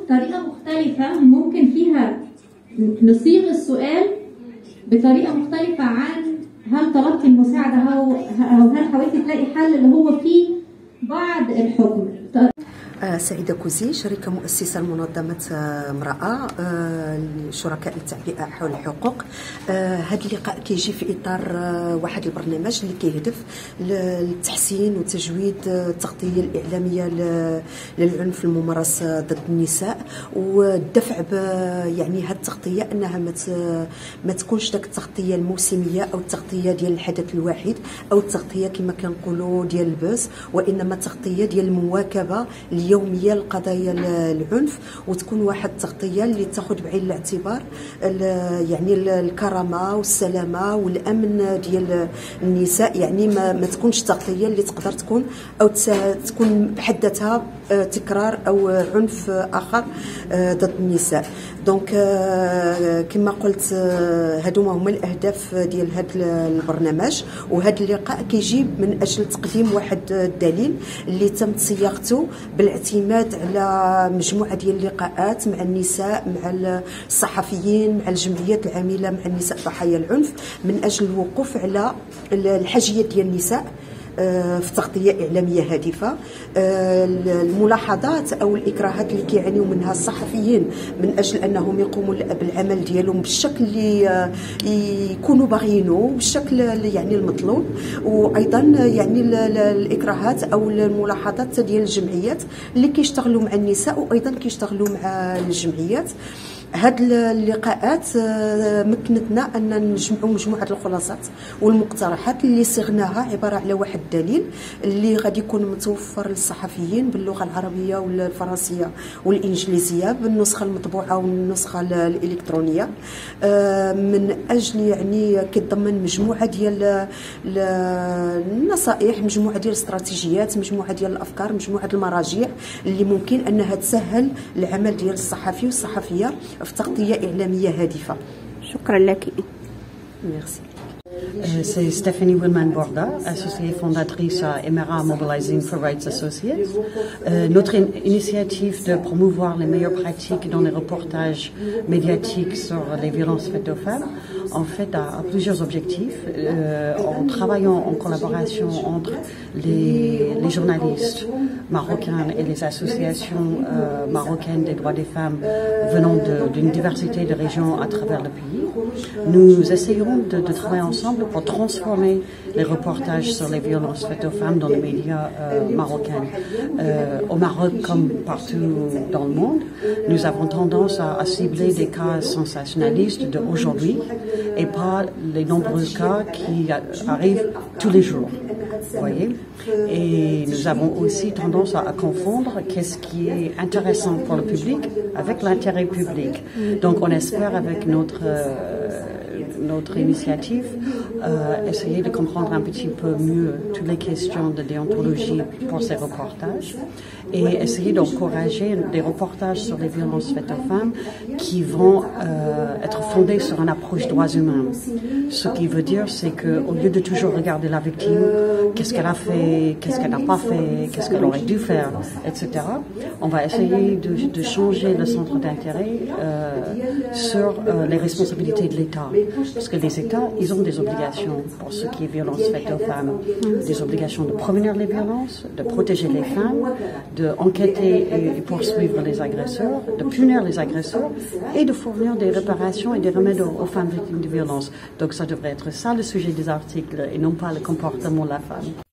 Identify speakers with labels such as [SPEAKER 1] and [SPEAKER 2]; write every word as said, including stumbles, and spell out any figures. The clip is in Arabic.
[SPEAKER 1] طريقة مختلفة ممكن فيها نصيغ السؤال بطريقة مختلفة عن هل طلبت المساعدة أو هل حاولت تلاقي حل اللي هو فيه بعد الحكم.
[SPEAKER 2] سعيدة كوزي، شركة مؤسسة لمنظمة امرأة شركاء للتعبئة حول الحقوق. هذا اللقاء كيجي في إطار واحد البرنامج اللي كيهدف للتحسين وتجويد التغطية الإعلامية للعنف الممارس ضد النساء، والدفع يعني هذه التغطية أنها ما تكونش داك التغطية الموسمية أو التغطية ديال الحدث الواحد أو التغطية كما كنقولوا ديال البوز، وإنما التغطية ديال المواكبة اليوميه لقضايا العنف، وتكون واحد التغطيه اللي تاخذ بعين الاعتبار يعني الكرامه والسلامه والامن ديال النساء. يعني ما, ما تكونش تغطيه اللي تقدر تكون او تكون بحد ذاتها تكرار او عنف اخر ضد النساء. دونك كما قلت هادو هما الاهداف ديال هذا البرنامج، وهذا اللقاء كيجي من اجل تقديم واحد الدليل اللي تم صياغته بالاعتماد على مجموعه ديال اللقاءات مع النساء، مع الصحفيين، مع الجمعيات العامله مع النساء ضحايا العنف، من اجل الوقوف على الحاجيات ديال النساء في تغطية إعلامية هادفة. الملاحظات أو الإكراهات اللي كيعانيو منها الصحفيين من أجل أنهم يقوموا بالعمل ديالهم بالشكل اللي يكونوا باغيينه، بالشكل يعني المطلوب، وأيضا يعني الإكراهات أو الملاحظات ديال الجمعيات اللي كيشتغلوا مع النساء وأيضا كيشتغلوا مع الجمعيات. هاد اللقاءات مكنتنا ان نجمعوا مجموعه الخلاصات والمقترحات اللي صغناها عباره على واحد الدليل اللي غادي يكون متوفر للصحفيين باللغه العربيه والفرنسيه والانجليزيه بالنسخه المطبوعه والنسخه الالكترونيه، من اجل يعني كيتضمن مجموعه ديال النصائح، مجموعه ديال الاستراتيجيات، مجموعه ديال الافكار، مجموعه المراجع اللي ممكن انها تسهل العمل ديال الصحفي والصحفيه في تغطية إعلامية هادفة.
[SPEAKER 1] شكرا لك.
[SPEAKER 2] Merci.
[SPEAKER 3] Euh, c'est Stéphanie Willman-Borda, associée fondatrice à Emera Mobilizing for Rights Associates. Euh, notre in initiative de promouvoir les meilleures pratiques dans les reportages médiatiques sur les violences faites aux femmes, en fait, a, a plusieurs objectifs. Euh, en travaillant en collaboration entre les, les journalistes marocains et les associations euh, marocaines des droits des femmes venant d'une diversité de régions à travers le pays, nous essayons de, de travailler ensemble pour transformer les reportages sur les violences faites aux femmes dans les médias euh, marocains. Euh, au Maroc, comme partout dans le monde, nous avons tendance à, à cibler des cas sensationnalistes d'aujourd'hui et pas les nombreux cas qui arrivent tous les jours. Vous voyez? Et nous avons aussi tendance à, à confondre qu'est-ce qui est intéressant pour le public avec l'intérêt public. Donc on espère avec notre euh, notre initiative euh, essayer de comprendre un petit peu mieux toutes les questions de déontologie pour ces reportages et essayer d'encourager des reportages sur les violences faites aux femmes qui vont euh, être fondés sur une approche droits humains. Ce qui veut dire, c'est qu'au lieu de toujours regarder la victime, qu'est-ce qu'elle a fait, qu'est-ce qu'elle n'a pas fait, qu'est-ce qu'elle aurait dû faire, et cetera, on va essayer de, de changer le centre d'intérêt euh, sur euh, les responsabilités de l'État. Parce que les États, ils ont des obligations pour ce qui est violence faite aux femmes. Des obligations de prévenir les violences, de protéger les femmes, d'enquêter et poursuivre les agresseurs, de punir les agresseurs et de fournir des réparations et des remèdes aux, aux femmes victimes de violences. Donc ça devrait être ça le sujet des articles et non pas le comportement de la femme.